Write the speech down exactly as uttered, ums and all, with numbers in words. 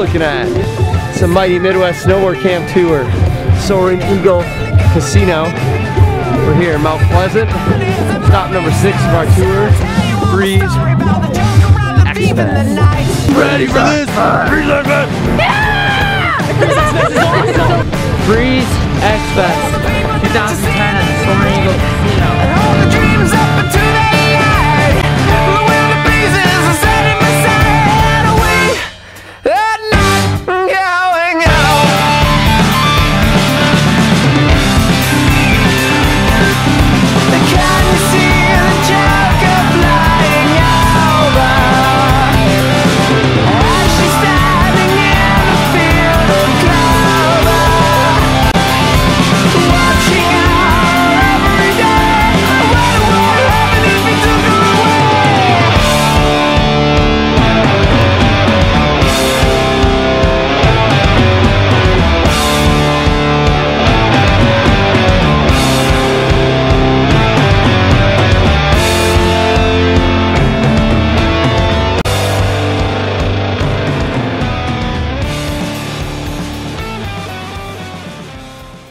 looking at some Mighty Midwest Snowboard Camp Tour, Soaring Eagle Casino. We're here in Mount Pleasant. Stop number six of our tour, Breeze X-Fest. Ready for this? Breeze X-Fest! Yeah! Breeze X-Fest twenty